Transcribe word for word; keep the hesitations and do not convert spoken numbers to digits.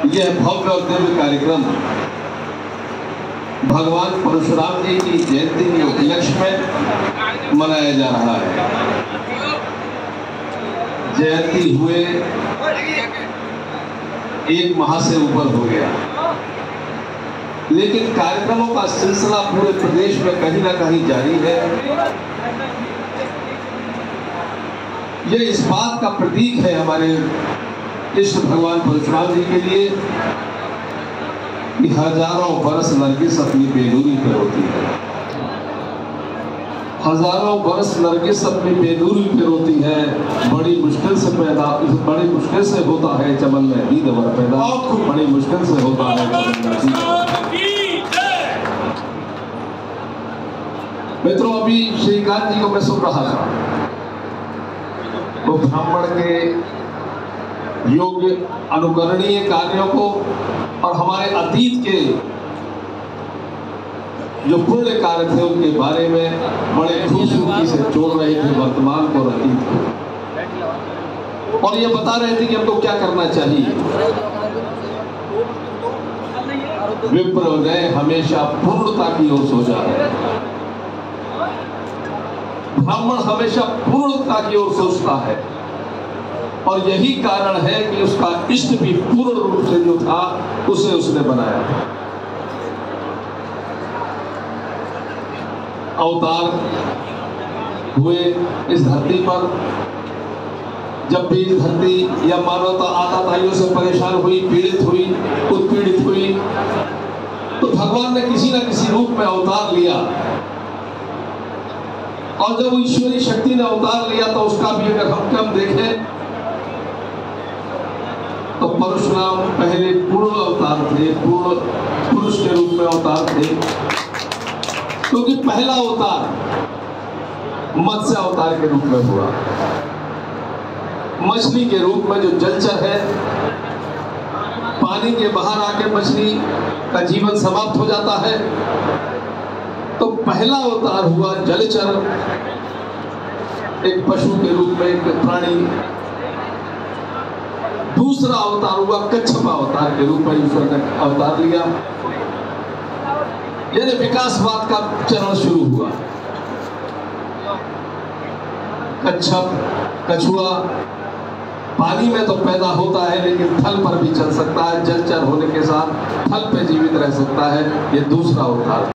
यह भव्य और दिव्य कार्यक्रम भगवान परशुराम जी की जयंती के उपलक्ष्य में मनाया जा रहा है। जयंती हुए एक माह से ऊपर हो गया, लेकिन कार्यक्रमों का सिलसिला पूरे प्रदेश में कहीं ना कहीं जारी है। यह इस बात का प्रतीक है हमारे इष्ट भगवान परशुराम जी के लिए कि हजारों बरस नरगिस अपनी बेलूरी पे होती है। हजारों बरस नरगिस अपनी बेलूरी पे होती है। बड़ी मुश्किल से पैदा बड़ी मुश्किल से होता है चमन में नींद वर पैदा। बड़ी मुश्किल से होता है। मित्रों, अभी श्रीकांत जी को मैं सुन रहा था, वो ब्राह्मण के योग्य अनुकरणीय कार्यों को और हमारे अतीत के जो पुण्य कार्य थे उनके बारे में बड़े खूबसूरती से जोड़ रहे थे वर्तमान को और अतीत को, और ये बता रहे थे कि हमको क्या करना चाहिए। विप्र हमेशा पूर्णता की ओर सोचा है। ब्राह्मण हमेशा पूर्णता की ओर सोचता है, और यही कारण है कि उसका इष्ट भी पूर्ण रूप से जो था उसे उसने बनाया। अवतार हुए इस धरती पर। जब भी इस धरती या मानवता आताताइयों से परेशान हुई, पीड़ित हुई, उत्पीड़ित हुई, तो भगवान ने किसी न किसी रूप में अवतार लिया। और जब ईश्वरी शक्ति ने अवतार लिया तो उसका भी अगर हम कम देखें तो परशुराम पहले पूर्ण अवतार थे, पूर्ण पुरुष के रूप में अवतार थे, क्योंकि पहला अवतार मत्स्य अवतार के रूप में हुआ। मछली के रूप में जो जलचर है, पानी के बाहर आके मछली का जीवन समाप्त हो जाता है, तो पहला अवतार हुआ जलचर, एक पशु के रूप में, एक प्राणी। दूसरा अवतार हुआ कच्छप अवतार के रूप में ईश्वर ने अवतार लिया, यानी विकासवाद का चरण शुरू हुआ। कच्छप, कछुआ पानी में तो पैदा होता है, लेकिन थल पर भी चल सकता है। जलचर होने के साथ थल पे जीवित रह सकता है। ये दूसरा अवतार।